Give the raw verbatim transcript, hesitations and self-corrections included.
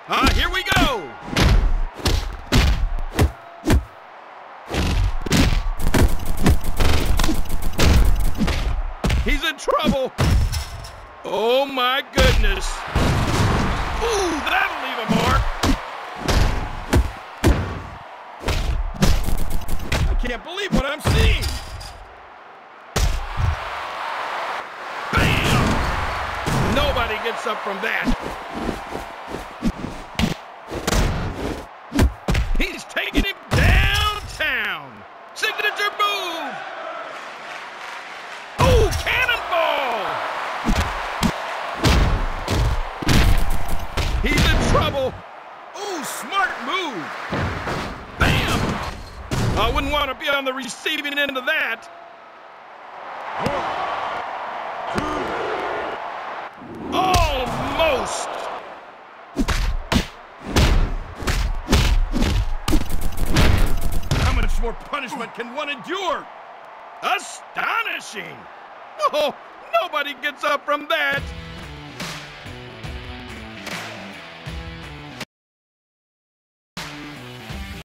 Ah, uh, here we go! He's in trouble! Oh my goodness! Ooh, that'll leave a mark! I can't believe what I'm seeing! Bam! Nobody gets up from that! He's taking him downtown! Signature move! Ooh, cannonball! He's in trouble! Ooh, smart move! Bam! I wouldn't want to be on the receiving end of that. Almost! How much more punishment can one endure? Astonishing! Oh, nobody gets up from that!